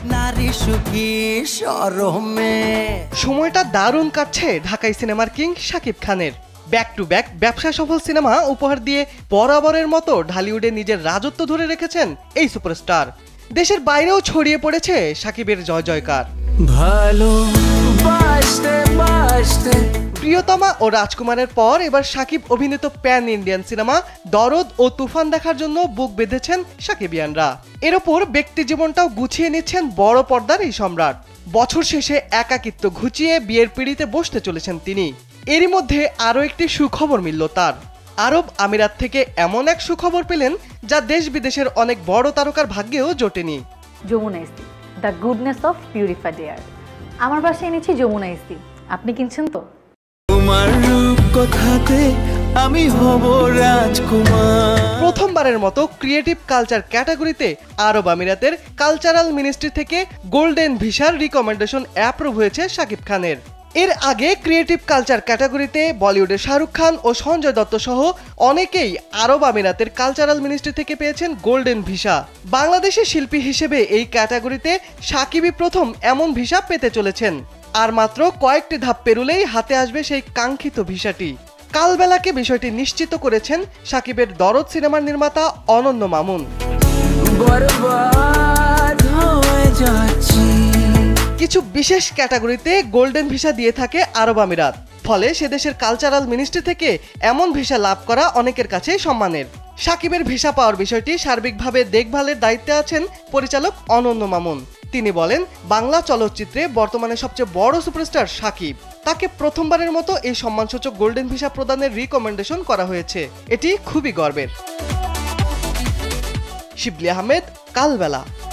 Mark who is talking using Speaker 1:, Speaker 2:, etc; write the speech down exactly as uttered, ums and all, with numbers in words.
Speaker 1: নারী সুখী শরমে।
Speaker 2: সময়টা দারুণ কাটছে ঢাকাই সিনেমার কিং শাকিব খানের। ব্যাক টু ব্যাক ব্যবসা সফল সিনেমা উপহার দিয়ে বরাবরের মতো ঢালিউডে নিজের রাজত্ব ধরে রেখেছেন এই সুপারস্টার। দেশের বাইরেও ছড়িয়ে পড়েছে শাকিবের জয় জয়কার। প্রিয়তমা ও রাজকুমারের পর এবার শাকিব অভিনীত প্যান ইন্ডিয়ান সিনেমা দরদ ও তুফান দেখার জন্য বুক বেঁধেছেন শাকিবিয়ানরা। এর ওপর ব্যক্তি জীবনটাও গুছিয়ে নিচ্ছেন বড় পর্দার এই সম্রাট। বছর শেষে একাকিত্ব ঘুচিয়ে বিয়ের পিঁড়িতে বসতে চলেছেন তিনি। এরই মধ্যে আরও একটি সুখবর মিলল তার। আরব আমিরাত থেকে এমন এক সুখবর পেলেন যা দেশ বিদেশের অনেক বড় তারকার ভাগ্যেও জোটেনি।
Speaker 3: যমুনা ইস্তি, the goodness of purified air. আমার বাসায় এনেছি যমুনা ইস্তি, আপনি কিনছেন তো?
Speaker 1: তোমার রূপকথাতে আমি হব রাজকুমার।
Speaker 2: প্রথমবারের মতো ক্রিয়েটিভ কালচার ক্যাটাগরিতে আরব আমিরাতের কালচারাল মিনিস্ট্রি থেকে গোল্ডেন ভিসার রিকমেন্ডেশন অ্যাপ্রুভ হয়েছে শাকিব খানের। এর আগে ক্রিয়েটিভ কালচার ক্যাটাগরিতে বলিউডের শাহরুখ খান ও সঞ্জয় দত্ত সহ অনেকেই আরব আমিরাতের কালচারাল মিনিস্ট্রি থেকে পেয়েছেন গোল্ডেন ভিসা। বাংলাদেশের শিল্পী হিসেবে এই ক্যাটাগরিতে শাকিবই প্রথম এমন ভিসা পেতে চলেছেন। আর মাত্র কয়েকটি ধাপ পেরুলেই হাতে আসবে সেই কাঙ্ক্ষিত ভিসাটি। কালবেলাকে বিষয়টি নিশ্চিত করেছেন শাকিবের দরদ সিনেমার নির্মাতা অনন্য মামুন। কিছু বিশেষ ক্যাটাগরিতে গোল্ডেন ভিসা দিয়ে থাকে আরব আমিরাত, ফলে সে দেশের কালচারাল মিনিস্ট্রি থেকে এমন ভিসা লাভ করা অনেকের কাছে সম্মানের। শাকিবের ভিসা পাওয়ার বিষয়টি সার্বিকভাবে দেখভালের দায়িত্বে আছেন পরিচালক অনন্য মামুন। তিনি বলেন, বাংলা চলচ্চিত্রে বর্তমানে সবচেয়ে বড় সুপারস্টার শাকিব। তাকে প্রথমবারের মতো এই সম্মানসূচক গোল্ডেন ভিসা প্রদানের রিকমেন্ডেশন করা হয়েছে। এটি খুবই গর্বের। শিবলি আহমেদ, কালবেলা।